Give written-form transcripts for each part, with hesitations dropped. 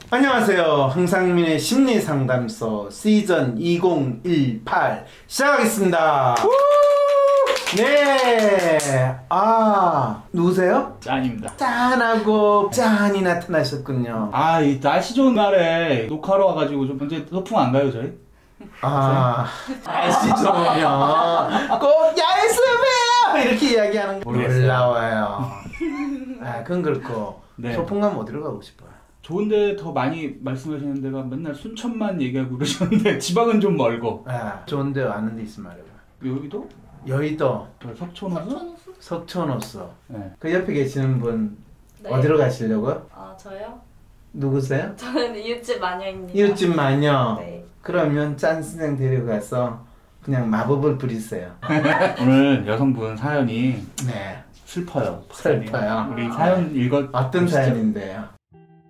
안녕하세요. 황상민의 심리상담소 시즌 2018 시작하겠습니다. 네. 누구세요? 짠입니다. 짠하고 짠이 나타나셨군요. 이 날씨 좋은 날에 녹화로 와가지고 좀 언제 소풍 안 가요, 저희? 날씨 좋으면 꼭 야외수업이에요! 이렇게 이야기하는 거 놀라워요. 그건 그렇고 네. 소풍 가면 어디로 가고 싶어요? 좋은데 더 많이 말씀하시는 데가 맨날 순천만 얘기하고 그러셨는데 지방은 좀 멀고. 좋은데 아는 데 있으면 말해봐. 여기도? 여의도 석촌호수? 석촌호수. 네. 그 옆에 계시는 분 네. 어디로 가시려고요? 저요? 누구세요? 저는 이웃집 마녀입니다. 이웃집 마녀. 네. 그러면 짠 선생 데려가서 그냥 마법을 부리세요. 오늘 여성분 사연이 네. 슬퍼요. 슬퍼요. 우리 사연 어떤 사연인데요?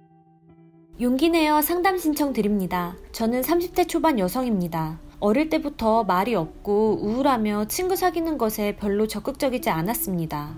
용기 내어 상담 신청 드립니다. 저는 30대 초반 여성입니다. 어릴 때부터 말이 없고 우울하며 친구 사귀는 것에 별로 적극적이지 않았습니다.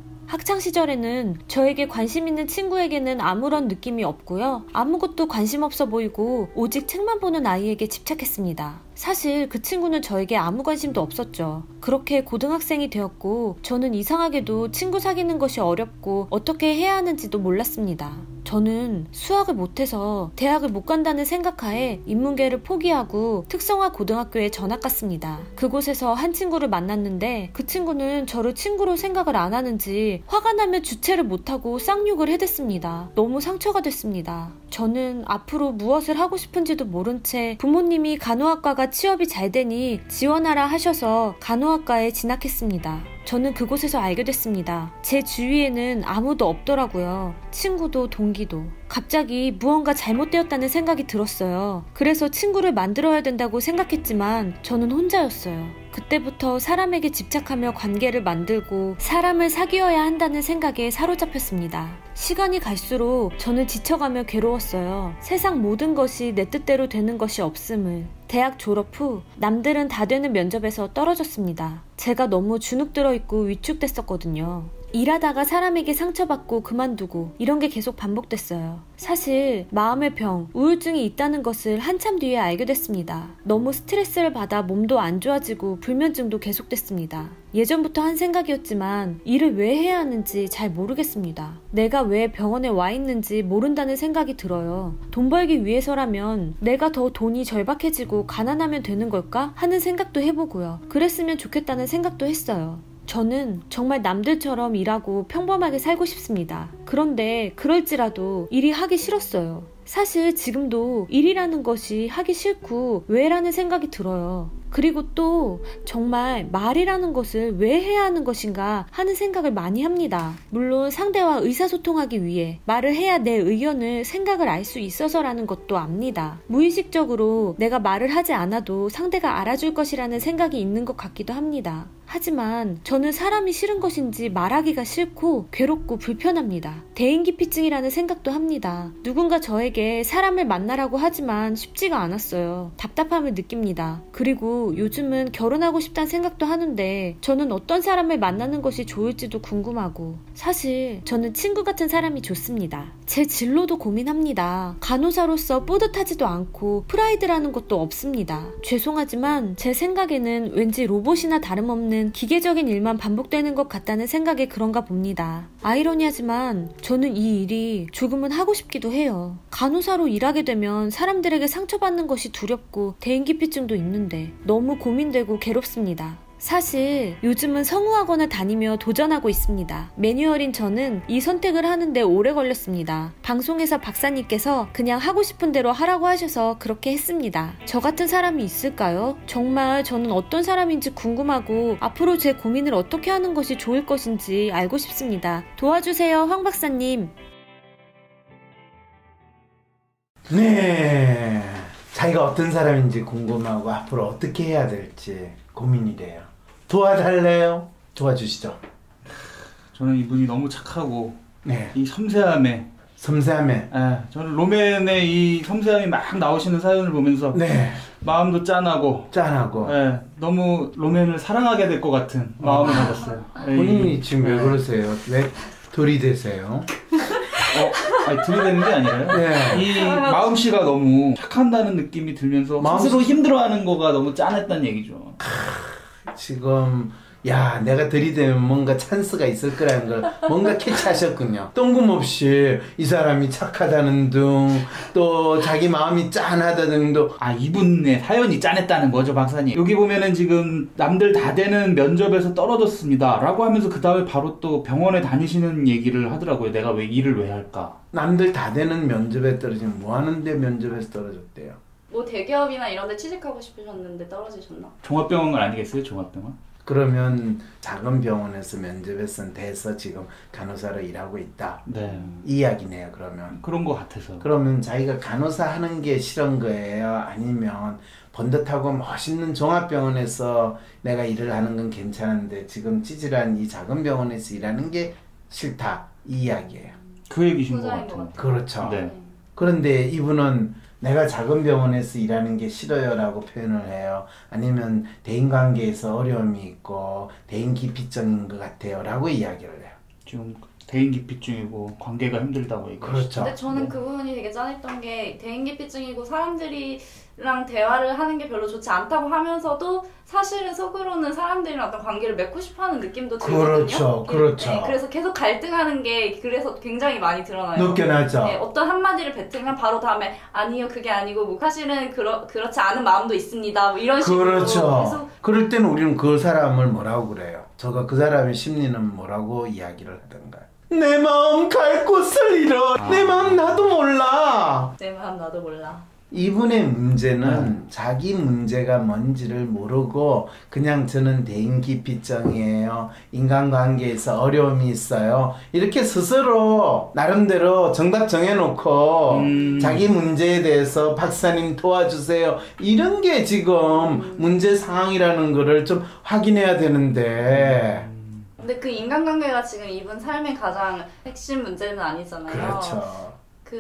학창시절에는 저에게 관심 있는 친구에게는 아무런 느낌이 없고요. 아무것도 관심 없어 보이고 오직 책만 보는 아이에게 집착했습니다. 사실 그 친구는 저에게 아무 관심도 없었죠. 그렇게 고등학생이 되었고 저는 이상하게도 친구 사귀는 것이 어렵고 어떻게 해야 하는지도 몰랐습니다. 저는 수학을 못해서 대학을 못 간다는 생각하에 인문계를 포기하고 특성화 고등학교에 전학 갔습니다. 그곳에서 한 친구를 만났는데 그 친구는 저를 친구로 생각을 안 하는지 화가 나면 주체를 못하고 쌍욕을 해댔습니다. 너무 상처가 됐습니다. 저는 앞으로 무엇을 하고 싶은지도 모른 채 부모님이 간호학과가 취업이 잘 되니 지원하라 하셔서 간호학과에 진학했습니다. 저는 그곳에서 알게 됐습니다. 제 주위에는 아무도 없더라고요. 친구도 동기도. 갑자기 무언가 잘못되었다는 생각이 들었어요. 그래서 친구를 만들어야 된다고 생각했지만 저는 혼자였어요. 그때부터 사람에게 집착하며 관계를 만들고 사람을 사귀어야 한다는 생각에 사로잡혔습니다. 시간이 갈수록 저는 지쳐가며 괴로웠어요. 세상 모든 것이 내 뜻대로 되는 것이 없음을. 대학 졸업 후 남들은 다 되는 면접에서 떨어졌습니다. 제가 너무 주눅 들어있고 위축됐었거든요. 일하다가 사람에게 상처받고 그만두고 이런 게 계속 반복됐어요. 사실 마음의 병, 우울증이 있다는 것을 한참 뒤에 알게 됐습니다. 너무 스트레스를 받아 몸도 안 좋아지고 불면증도 계속됐습니다. 예전부터 한 생각이었지만 일을 왜 해야 하는지 잘 모르겠습니다. 내가 왜 병원에 와 있는지 모른다는 생각이 들어요. 돈 벌기 위해서라면 내가 더 돈이 절박해지고 가난하면 되는 걸까 하는 생각도 해보고요. 그랬으면 좋겠다는 생각도 했어요. 저는 정말 남들처럼 일하고 평범하게 살고 싶습니다. 그런데 그럴지라도 일이 하기 싫었어요. 사실 지금도 일이라는 것이 하기 싫고 왜라는 생각이 들어요. 그리고 또 정말 말이라는 것을 왜 해야 하는 것인가 하는 생각을 많이 합니다. 물론 상대와 의사소통하기 위해 말을 해야 내 의견을 생각을 알 수 있어서라는 것도 압니다. 무의식적으로 내가 말을 하지 않아도 상대가 알아줄 것이라는 생각이 있는 것 같기도 합니다. 하지만 저는 사람이 싫은 것인지 말하기가 싫고 괴롭고 불편합니다. 대인기피증이라는 생각도 합니다. 누군가 저에게 사람을 만나라고 하지만 쉽지가 않았어요. 답답함을 느낍니다. 그리고 요즘은 결혼하고 싶다는 생각도 하는데 저는 어떤 사람을 만나는 것이 좋을지도 궁금하고 사실 저는 친구 같은 사람이 좋습니다. 제 진로도 고민합니다. 간호사로서 뿌듯하지도 않고 프라이드라는 것도 없습니다. 죄송하지만 제 생각에는 왠지 로봇이나 다름없는 기계적인 일만 반복되는 것 같다는 생각에 그런가 봅니다. 아이러니하지만 저는 이 일이 조금은 하고 싶기도 해요. 간호사로 일하게 되면 사람들에게 상처받는 것이 두렵고 대인기피증도 있는데 너무 고민되고 괴롭습니다. 사실 요즘은 성우학원을 다니며 도전하고 있습니다. 매뉴얼인 저는 이 선택을 하는데 오래 걸렸습니다. 방송에서 박사님께서 그냥 하고 싶은 대로 하라고 하셔서 그렇게 했습니다. 저 같은 사람이 있을까요? 정말 저는 어떤 사람인지 궁금하고 앞으로 제 고민을 어떻게 하는 것이 좋을 것인지 알고 싶습니다. 도와주세요, 황 박사님. 네, 자기가 어떤 사람인지 궁금하고 앞으로 어떻게 해야 될지 고민이래요. 도와달래요? 도와주시죠. 저는 이분이 너무 착하고 네. 이 섬세함에 저는 로맨의 이 섬세함이 막 나오시는 사연을 보면서 네. 마음도 짠하고 너무 로맨을 사랑하게 될 것 같은 마음을 받았어요. 본인이 지금 왜 그러세요? 왜 돌이 되세요? 아니 들이대는 게 아니라요. 네. 이 마음씨가 너무 착한다는 느낌이 들면서 스스로 힘들어하는 거가 너무 짠했다는 얘기죠. 지금 야 내가 들이대면 뭔가 찬스가 있을 거라는 걸 뭔가 캐치하셨군요. 뜬금없이 이 사람이 착하다는 등 또 자기 마음이 짠하다는 등도 이분의 사연이 짠했다는 거죠, 박사님. 여기 보면은 지금 남들 다 되는 면접에서 떨어졌습니다 라고 하면서 그 다음에 바로 또 병원에 다니시는 얘기를 하더라고요. 내가 왜 일을 왜 할까. 남들 다 되는 면접에 떨어지면 뭐 하는데 면접에서 떨어졌대요? 뭐 대기업이나 이런 데 취직하고 싶으셨는데 떨어지셨나? 종합병원 아니겠어요? 종합병원? 그러면 작은 병원에서 면접에서 돼서 지금 간호사로 일하고 있다. 네. 이 이야기네요, 그러면. 그런 거 같아서. 그러면 자기가 간호사 하는 게 싫은 거예요? 아니면 번듯하고 멋있는 종합병원에서 내가 일을 하는 건 괜찮은데 지금 찌질한 이 작은 병원에서 일하는 게 싫다. 이 이야기예요. 그 얘기신 것 후자인 같아요. 것 같아요. 그렇죠. 네. 그런데 이분은 내가 작은 병원에서 일하는 게 싫어요 라고 표현을 해요. 아니면 대인관계에서 어려움이 있고 대인기피증인 것 같아요 라고 이야기를 해요. 지금 대인기피증이고 관계가 힘들다고 얘기하시죠. 그렇죠. 근데 저는 그 부분이 되게 짠했던 게 대인기피증이고 사람들이랑 대화를 하는 게 별로 좋지 않다고 하면서도 사실은 속으로는 사람들이랑 어떤 관계를 맺고 싶어하는 느낌도 들거든요. 그렇죠, 그렇죠. 네, 그래서 계속 갈등하는 게 그래서 굉장히 많이 드러나요. 느껴나죠. 네, 어떤 한마디를 뱉으면 바로 다음에 아니요 그게 아니고 뭐 사실은 그렇지 않은 마음도 있습니다. 뭐 이런 식으로 그렇죠. 계속 그럴 때는 우리는 그 사람을 뭐라고 그래요? 저가 그 사람의 심리는 뭐라고 이야기를 하던가요? 내 마음 갈 곳을 잃어. 내 마음 나도 몰라. 내 마음 나도 몰라. 이분의 문제는 자기 문제가 뭔지를 모르고 그냥 저는 대인기피증이에요. 인간관계에서 어려움이 있어요. 이렇게 스스로 나름대로 정답 정해놓고 자기 문제에 대해서 박사님 도와주세요. 이런 게 지금 문제 상황이라는 거를 좀 확인해야 되는데 근데 그 인간관계가 지금 이분 삶의 가장 핵심 문제는 아니잖아요. 그렇죠.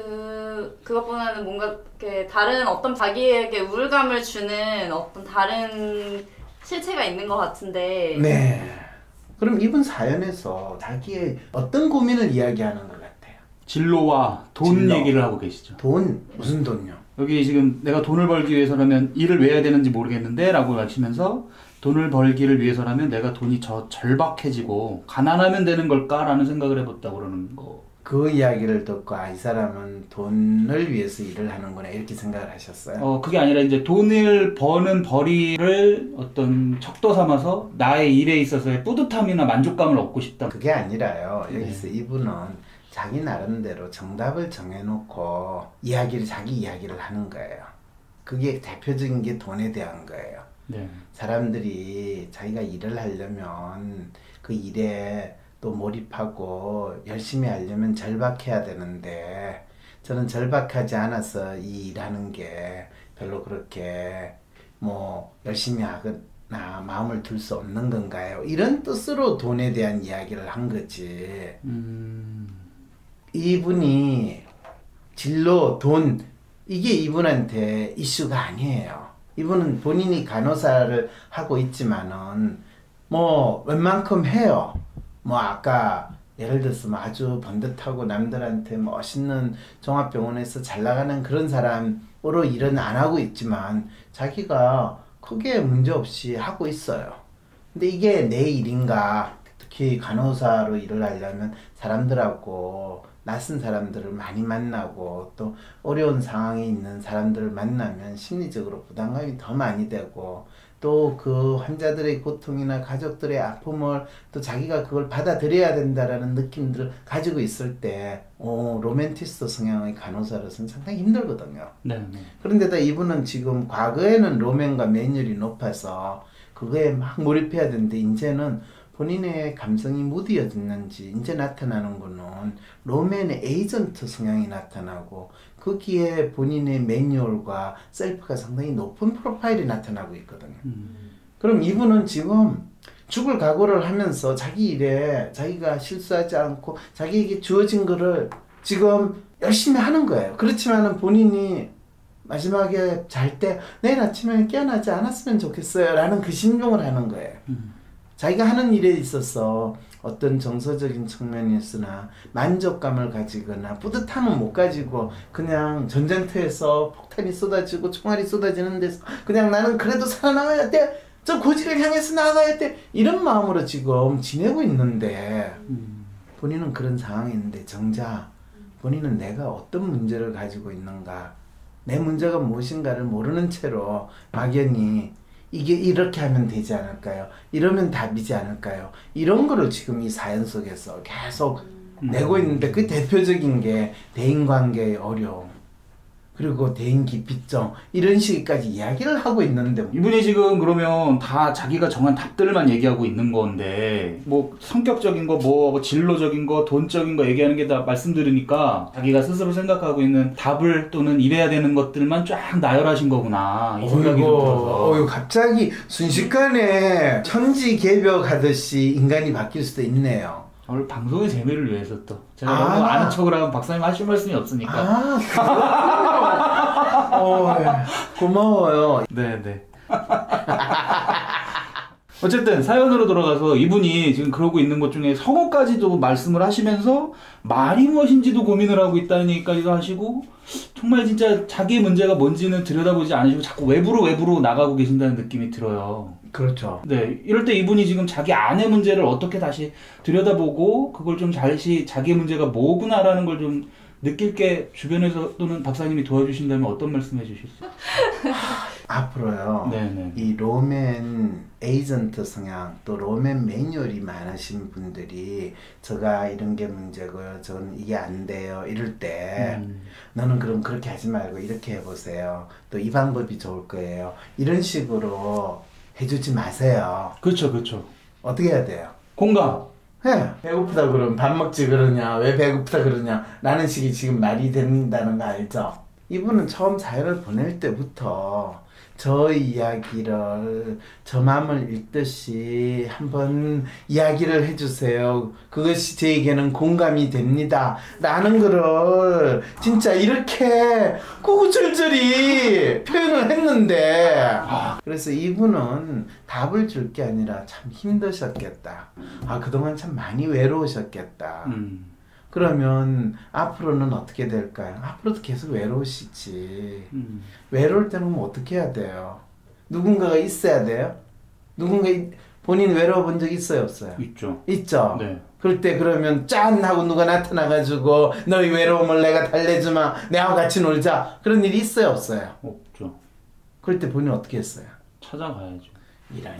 그것보다는 뭔가 이렇게 다른 어떤 자기에게 우울감을 주는 어떤 다른 실체가 있는 것 같은데. 네. 그럼 이분 사연에서 자기의 어떤 고민을 이야기하는 것 같아요? 진로와 돈 진로. 얘기를 하고 계시죠. 돈? 무슨 돈요? 여기 지금 내가 돈을 벌기 위해서라면 일을 왜 해야 되는지 모르겠는데 라고 하시면서 돈을 벌기를 위해서라면 내가 돈이 절박해지고 가난하면 되는 걸까? 라는 생각을 해봤다고 그러는 거. 그 이야기를 듣고 이 사람은 돈을 위해서 일을 하는구나 이렇게 생각을 하셨어요? 그게 아니라 이제 돈을 버는 벌이를 어떤 척도 삼아서 나의 일에 있어서의 뿌듯함이나 만족감을 얻고 싶다. 그게 아니라요. 여기서 이분은 자기 나름대로 정답을 정해놓고 자기 이야기를 하는 거예요. 그게 대표적인 게 돈에 대한 거예요. 네. 사람들이 자기가 일을 하려면 그 일에 또 몰입하고 열심히 하려면 절박해야 되는데 저는 절박하지 않아서 이 일하는 게 별로 그렇게 뭐 열심히 하거나 마음을 둘 수 없는 건가요? 이런 뜻으로 돈에 대한 이야기를 한 거지. 이분이 진로, 돈 이게 이분한테 이슈가 아니에요. 이분은 본인이 간호사를 하고 있지만은 뭐 웬만큼 해요. 뭐 아까 예를 들어서 뭐 아주 번듯하고 남들한테 멋있는 종합병원에서 잘 나가는 그런 사람으로 일은 안 하고 있지만 자기가 크게 문제없이 하고 있어요. 근데 이게 내 일인가? 특히 간호사로 일을 하려면 사람들하고 낯선 사람들을 많이 만나고 또 어려운 상황에 있는 사람들을 만나면 심리적으로 부담감이 더 많이 되고 또 그 환자들의 고통이나 가족들의 아픔을 또 자기가 그걸 받아들여야 된다라는 느낌들을 가지고 있을 때 로맨티스트 성향의 간호사로서는 상당히 힘들거든요. 네. 그런데다 이분은 지금 과거에는 로맨과 매뉴얼이 높아서 그거에 막 몰입해야 되는데 이제는 본인의 감성이 무디어졌는지 이제 나타나는 거는 로맨의 에이전트 성향이 나타나고 거기에 본인의 매뉴얼과 셀프가 상당히 높은 프로파일이 나타나고 있거든요. 그럼 이분은 지금 죽을 각오를 하면서 자기 일에 자기가 실수하지 않고 자기에게 주어진 거를 지금 열심히 하는 거예요. 그렇지만은 본인이 마지막에 잘 때 내일 아침에 깨어나지 않았으면 좋겠어요 라는 그 심정을 하는 거예요. 자기가 하는 일에 있어서 어떤 정서적인 측면이었으나 만족감을 가지거나 뿌듯함은 못 가지고 그냥 전쟁터에서 폭탄이 쏟아지고 총알이 쏟아지는 데서 그냥 나는 그래도 살아남아야 돼, 저 고지를 향해서 나아가야 돼, 이런 마음으로 지금 지내고 있는데 본인은 그런 상황인데 정작 본인은 내가 어떤 문제를 가지고 있는가, 내 문제가 무엇인가를 모르는 채로 막연히 이게 이렇게 하면 되지 않을까요? 이러면 답이지 않을까요? 이런 거를 지금 이 사연 속에서 계속 내고 있는데 그 대표적인 게 대인관계의 어려움, 그리고 대인 기피증, 이런 식까지 이야기를 하고 있는데 이분이 지금 그러면 다 자기가 정한 답들만 얘기하고 있는 건데 뭐 성격적인 거, 뭐 진로적인 거, 돈적인 거 얘기하는 게 다 말씀드리니까 자기가 스스로 생각하고 있는 답을 또는 이래야 되는 것들만 쫙 나열하신 거구나 이 생각이 좀 들어서. 갑자기 순식간에 천지개벽하듯이 인간이 바뀔 수도 있네요. 오늘 방송의 재미를 위해서 또 제가 너무 아는 척을 하면 박사님 하실 말씀이 없으니까. 고마워요. 네네. 어쨌든 사연으로 돌아가서 이분이 지금 그러고 있는 것 중에 성어까지도 말씀을 하시면서 말이 무엇인지도 고민을 하고 있다는 얘기까지도 하시고 정말 진짜 자기의 문제가 뭔지는 들여다보지 않으시고 자꾸 외부로 나가고 계신다는 느낌이 들어요. 그렇죠. 네, 이럴 때 이분이 지금 자기 안의 문제를 어떻게 다시 들여다보고 그걸 좀 다시 자기의 문제가 뭐구나라는 걸 좀 느낄 게 주변에서 또는 박사님이 도와주신다면 어떤 말씀 해주실 수 있어요? 앞으로요. 네네. 이 로맨 에이전트 성향 또 로맨 매뉴얼이 많으신 분들이 제가 이런 게 문제고요, 저는 이게 안 돼요 이럴 때 너는 그럼 그렇게 하지 말고 이렇게 해보세요, 또 이 방법이 좋을 거예요, 이런 식으로 해주지 마세요. 그렇죠, 그렇죠. 어떻게 해야 돼요? 공감. 네. 배고프다 그러면 밥 먹지 그러냐, 왜 배고프다 그러냐 라는 식이 지금 말이 된다는 거 알죠? 이분은 처음 사연을 보낼 때부터 저 이야기를 저 마음을 읽듯이 한번 이야기를 해주세요, 그것이 저에게는 공감이 됩니다 라는 거를 진짜 이렇게 구구절절히 표현을 했는데, 그래서 이분은 답을 줄 게 아니라 참 힘드셨겠다, 그동안 참 많이 외로우셨겠다. 그러면 앞으로는 어떻게 될까요? 앞으로도 계속 외로우시지. 외로울 때는 뭐 어떻게 해야 돼요? 누군가가 있어야 돼요? 본인 외로워 본 적 있어요, 없어요? 있죠. 있죠? 네. 그럴 때 그러면 짠 하고 누가 나타나가지고 너희 외로움을 내가 달래주마, 내하고 같이 놀자, 그런 일이 있어요, 없어요? 없죠. 그럴 때 본인 어떻게 했어요? 찾아가야죠. 이라니.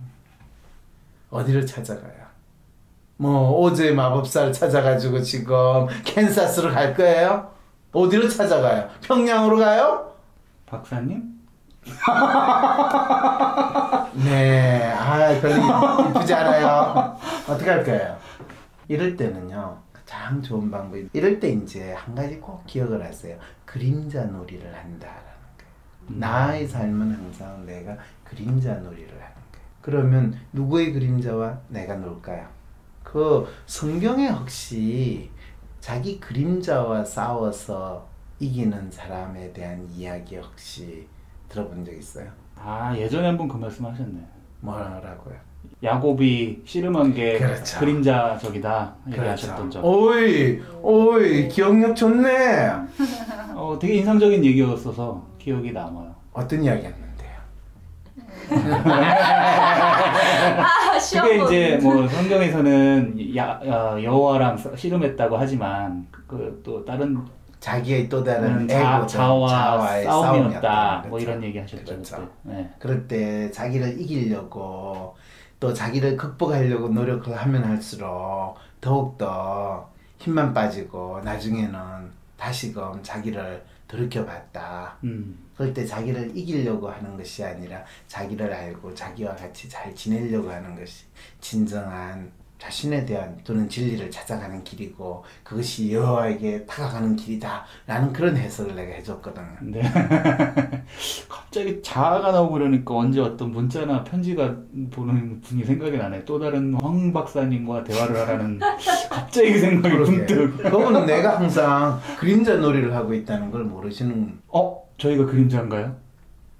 어디를 찾아가요? 뭐 오즈의 마법사를 찾아가지고 지금 캔사스로 갈 거예요? 어디로 찾아가요? 평양으로 가요? 박사님? 네, 별로 이쁘지 않아요. 어떻게 할 거예요? 이럴 때는요, 가장 좋은 방법이, 이럴 때 이제 한 가지 꼭 기억을 하세요. 그림자 놀이를 한다라는 거예요. 나의 삶은 항상 내가 그림자 놀이를 하는 거예요. 그러면 누구의 그림자와 내가 놀까요? 그 성경에 혹시 자기 그림자와 싸워서 이기는 사람에 대한 이야기 혹시 들어본 적 있어요? 예전에 한번 그 말씀 하셨네. 뭐라고요? 야곱이 씨름한 게 그렇죠. 그림자적이다 얘기하셨던 적. 오이 기억력 좋네. 되게 인상적인 얘기였어서 기억이 남아요. 어떤 이야기였는데요? 그게 이제 뭐 성경에서는 여호와랑 씨름했다고 하지만 그 또 다른 자기의 또 다른 자아와의 싸움이었다. 뭐 그렇죠. 이런 얘기 하셨죠. 그렇죠. 그때. 네. 그럴 때 자기를 이기려고 또 자기를 극복하려고 노력을 하면 할수록 더욱더 힘만 빠지고 나중에는 다시금 자기를 돌이켜봤다. 그럴 때 자기를 이기려고 하는 것이 아니라 자기를 알고 자기와 같이 잘 지내려고 하는 것이 진정한 자신에 대한 또는 진리를 찾아가는 길이고 그것이 여호와에게 다가가는 길이다 라는 그런 해석을 내가 해줬거든요. 네. 갑자기 자아가 나오고 그러니까 언제 어떤 문자나 편지가 보는 분이 생각이 나네. 또 다른 황 박사님과 대화를 하라는 갑자기 그 생각이 문득. 그거는 내가 항상 그림자 놀이를 하고 있다는 걸 모르시는. 저희가 그림자인가요?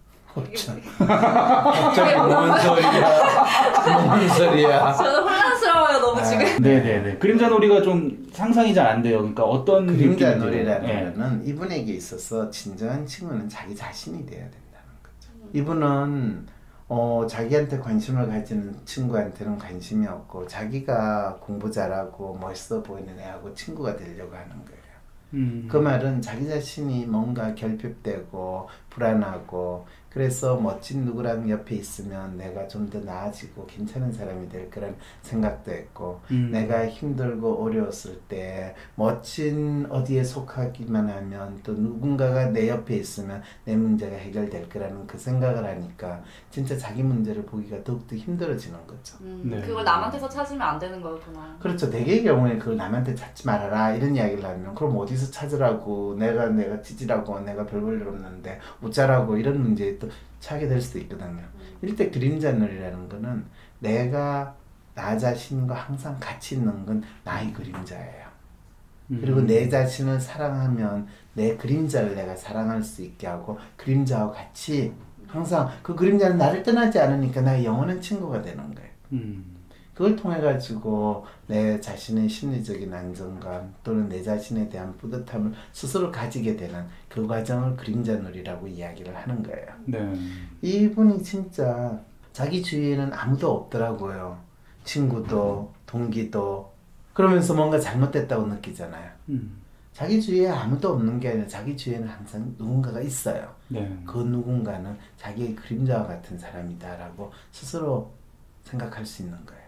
갑자기 뭔 소리야. 저는 혼란스러워. 어려워요 너무 지금. 네네네. 그림자 놀이가 좀 상상이 잘 안 돼요. 그러니까 어떤 그림자 느낌이 들어요? 놀이라는 거는 이분에게 있어서 진정한 친구는 자기 자신이 돼야 된다는 거죠. 이분은 자기한테 관심을 가지는 친구한테는 관심이 없고 자기가 공부 잘하고 멋있어 보이는 애하고 친구가 되려고 하는 거예요. 그 말은 자기 자신이 뭔가 결핍되고 불안하고 그래서 멋진 누구랑 옆에 있으면 내가 좀 더 나아지고 괜찮은 사람이 될 거란 생각도 했고 내가 힘들고 어려웠을 때 멋진 어디에 속하기만 하면 또 누군가가 내 옆에 있으면 내 문제가 해결될 거라는 그 생각을 하니까 진짜 자기 문제를 보기가 더욱더 힘들어지는 거죠. 네. 그걸 남한테서 찾으면 안 되는 거구나. 그렇죠. 대개의 경우에 그걸 남한테 찾지 말아라 이런 이야기를 하면 그럼 어디서 찾으라고 내가 찌질하고 내가 별 볼 일 없는데 어쩌라고 이런 문제에 또 차게 될 수도 있거든요. 이럴 때 그림자 놀이라는 거는 내가 나 자신과 항상 같이 있는 건 나의 그림자예요. 그리고 내 자신을 사랑하면 내 그림자를 내가 사랑할 수 있게 하고 그림자와 같이 항상 그 그림자는 나를 떠나지 않으니까 나의 영원한 친구가 되는 거예요. 그걸 통해 가지고 내 자신의 심리적인 안정감 또는 내 자신에 대한 뿌듯함을 스스로 가지게 되는 그 과정을 그림자 놀이라고 이야기를 하는 거예요. 네. 이분이 진짜 자기 주위에는 아무도 없더라고요. 친구도 동기도. 그러면서 뭔가 잘못됐다고 느끼잖아요. 자기 주위에 아무도 없는 게 아니라 자기 주위에는 항상 누군가가 있어요. 네. 그 누군가는 자기의 그림자와 같은 사람이다라고 스스로 생각할 수 있는 거예요.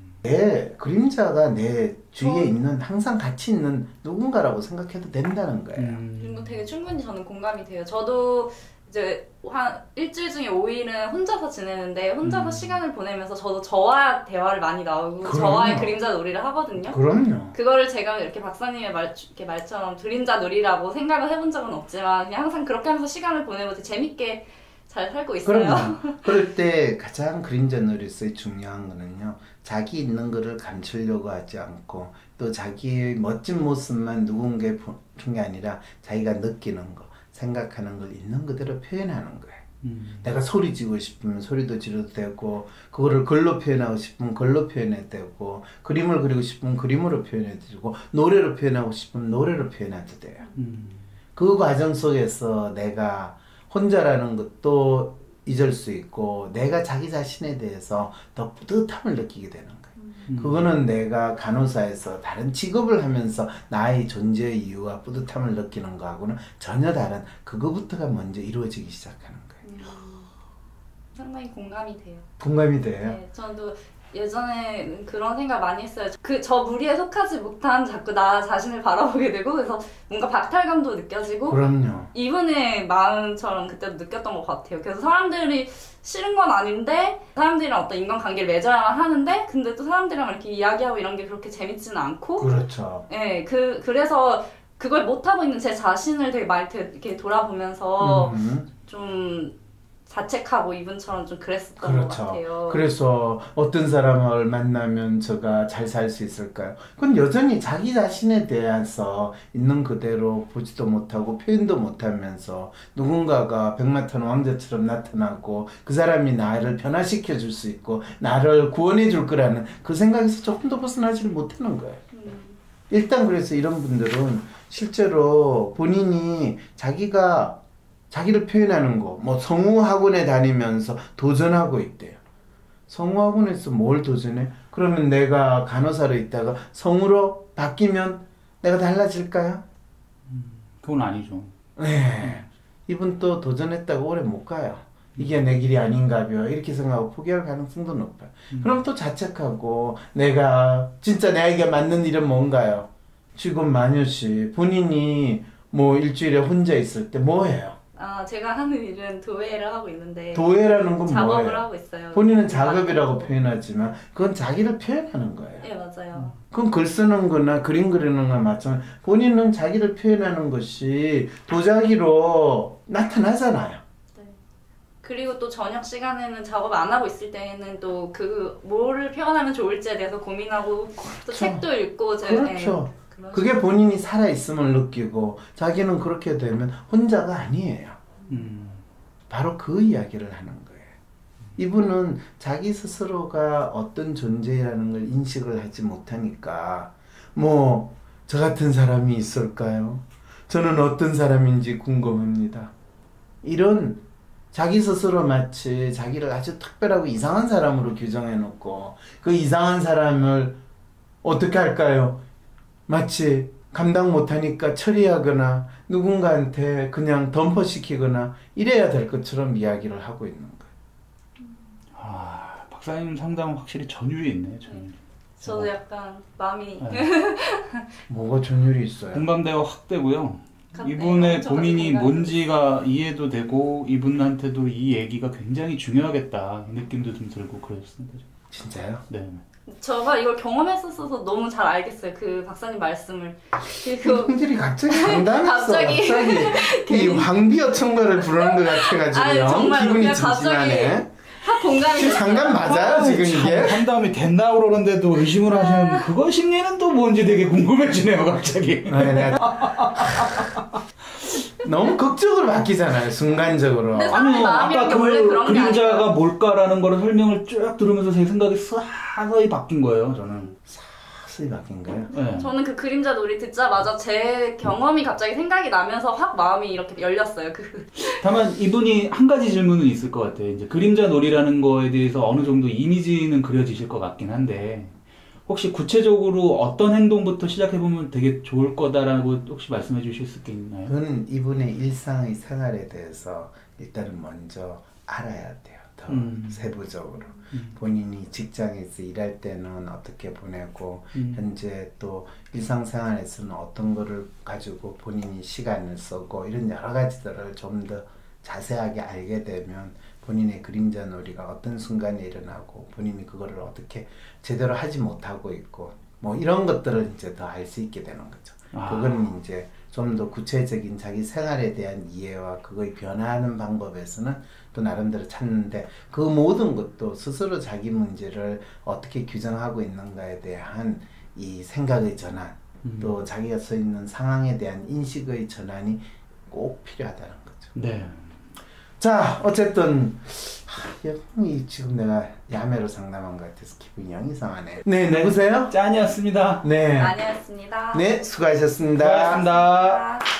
내 그림자가 내 주위에 있는 항상 같이 있는 누군가라고 생각해도 된다는 거예요. 그리고 되게 충분히 저는 공감이 돼요. 저도 이제 한 일주일 중에 5일은 혼자서 지내는데 혼자서 시간을 보내면서 저도 저와 대화를 많이 나누고 그럼요. 저와의 그림자 놀이를 하거든요. 그럼요. 그거를 제가 이렇게 박사님의 말처럼 그림자 놀이라고 생각을 해본 적은 없지만 그냥 항상 그렇게 하면서 시간을 보내고 되게 재밌게 잘 살고 있어요. 그럼요. 그럴 때 가장 그림자 놀이에서의 중요한 거는요. 자기 있는 거를 감추려고 하지 않고 또 자기의 멋진 모습만 누군가에 보는 게 아니라 자기가 느끼는 거, 생각하는 걸 있는 그대로 표현하는 거예요. 내가 소리 지르고 싶으면 소리도 지르도 되고 그거를 글로 표현하고 싶으면 글로 표현해도 되고 그림을 그리고 싶으면 그림으로 표현해도 되고 노래로 표현하고 싶으면 노래로 표현해도 돼요. 그 과정 속에서 내가 혼자라는 것도 잊을 수 있고 내가 자기 자신에 대해서 더 뿌듯함을 느끼게 되는 거예요. 그거는 내가 간호사에서 다른 직업을 하면서 나의 존재의 이유와 뿌듯함을 느끼는 거하고는 전혀 다른 그거부터가 먼저 이루어지기 시작하는 거예요. 상당히 공감이 돼요. 공감이 돼요? 네, 저도 예전에 그런 생각 많이 했어요. 저 무리에 속하지 못한 자꾸 나 자신을 바라보게 되고 그래서 뭔가 박탈감도 느껴지고 그럼요. 이분의 마음처럼 그때도 느꼈던 것 같아요. 그래서 사람들이 싫은 건 아닌데 사람들이랑 어떤 인간관계를 맺어야만 하는데 근데 또 사람들이랑 이렇게 이야기하고 이런 게 그렇게 재밌지는 않고 그렇죠. 네, 그래서 그걸 못하고 있는 제 자신을 되게 많이 이렇게 돌아보면서 좀 자책하고 이분처럼 좀 그랬었던 것 같아요. 그래서 어떤 사람을 만나면 제가 잘 살 수 있을까요? 그건 여전히 자기 자신에 대해서 있는 그대로 보지도 못하고 표현도 못하면서 누군가가 백마탄 왕자처럼 나타나고 그 사람이 나를 변화시켜 줄 수 있고 나를 구원해 줄 거라는 그 생각에서 조금 더 벗어나지를 못하는 거예요. 일단 그래서 이런 분들은 실제로 본인이 자기를 표현하는 거, 뭐 성우학원에 다니면서 도전하고 있대요. 성우학원에서 뭘 도전해? 그러면 내가 간호사로 있다가 성우로 바뀌면 내가 달라질까요? 그건 아니죠. 네. 이분 또 도전했다고 오래 못 가요. 이게 내 길이 아닌가벼 이렇게 생각하고 포기할 가능성도 높아요. 그럼 또 자책하고 내가 진짜 내게 맞는 일은 뭔가요? 지금 만유 씨 본인이 뭐 일주일에 혼자 있을 때 뭐 해요? 제가 하는 일은 도예를 하고 있는데 도예라는 건 작업을 뭐예요? 하고 있어요. 본인은 작업이라고 표현하지만 그건 자기를 표현하는 거예요. 네, 맞아요. 그건 글 쓰는 거나 그림 그리는 거나 마찬가지. 본인은 자기를 표현하는 것이 도자기로 나타나잖아요. 네. 그리고 또 저녁 시간에는 작업 안 하고 있을 때는 또 뭐를 표현하면 좋을지에 대해서 고민하고 또 책도 읽고 그렇죠. 그게 본인이 살아있음을 느끼고 자기는 그렇게 되면 혼자가 아니에요. 바로 그 이야기를 하는 거예요. 이분은 자기 스스로가 어떤 존재라는 걸 인식을 하지 못하니까 뭐 저 같은 사람이 있을까요? 저는 어떤 사람인지 궁금합니다. 이런 자기 스스로 마치 자기를 아주 특별하고 이상한 사람으로 규정해 놓고 그 이상한 사람을 어떻게 할까요? 마치 감당 못하니까 처리하거나 누군가한테 그냥 덤퍼시키거나 이래야 될 것처럼 이야기를 하고 있는 거예요. 아, 박사님 상담은 확실히 전율이 있네요. 전율. 저도 약간 마음이 뭐가 전율이 있어요? 공감대가 확 되고요. 네, 이분의 엄청 고민이 공감이 뭔지가 이해도 되고 이분한테도 이 얘기가 굉장히 중요하겠다 이 느낌도 좀 들고 그랬습니다. 진짜요? 네. 제가 이걸 경험했었어서 너무 잘 알겠어요. 그 박사님 말씀을. 그리고 형들이 갑자기 상담했어. 갑자기. 이 황비어 청가를 부르는 것 같아가지고요. 아니, 정말 기분이 그냥 갑자기 진진하네. 확 공감이 지금 상담 맞아요 지금 이게? 상담이 됐나 그러는데도 의심을 하시는 그거 심리는 또 뭔지 되게 궁금해지네요 갑자기. 네. 너무 극적으로 바뀌잖아요 순간적으로. 네. 아니요 마음이란 아까 게 원래 그 그런 게 그림자가 아니에요. 뭘까라는 거를 설명을 쭉 들으면서 제 생각이 서서히 바뀐 거예요 저는. 사슬이 바뀐 거예요? 네. 저는 그 그림자 놀이 듣자마자 제 경험이 갑자기 생각이 나면서 확 마음이 이렇게 열렸어요. 다만 이분이 한 가지 질문은 있을 것 같아요. 이제 그림자 놀이라는 거에 대해서 어느 정도 이미지는 그려지실 것 같긴 한데 혹시 구체적으로 어떤 행동부터 시작해보면 되게 좋을 거다라고 혹시 말씀해 주실 수 있나요? 그건 이분의 일상의 생활에 대해서 일단은 먼저 알아야 돼요. 더 세부적으로. 본인이 직장에서 일할 때는 어떻게 보내고 현재 또 일상생활에서는 어떤 거를 가지고 본인이 시간을 쓰고 이런 여러 가지들을 좀 더 자세하게 알게 되면 본인의 그림자 놀이가 어떤 순간에 일어나고 본인이 그거를 어떻게 제대로 하지 못하고 있고 뭐 이런 것들을 이제 더 알 수 있게 되는 거죠. 그거는 이제 좀 더 구체적인 자기 생활에 대한 이해와 그거의 변화하는 방법에서는 또 나름대로 찾는데 그 모든 것도 스스로 자기 문제를 어떻게 규정하고 있는가에 대한 이 생각의 전환 또 자기가 서 있는 상황에 대한 인식의 전환이 꼭 필요하다는 거죠. 네. 자 어쨌든 형이 지금 내가 야매로 상담한 것 같아서 기분이 영 이상하네. 네, 누구세요? 짠이었습니다. 네. 아니었습니다. 네, 수고하셨습니다. 수고하셨습니다.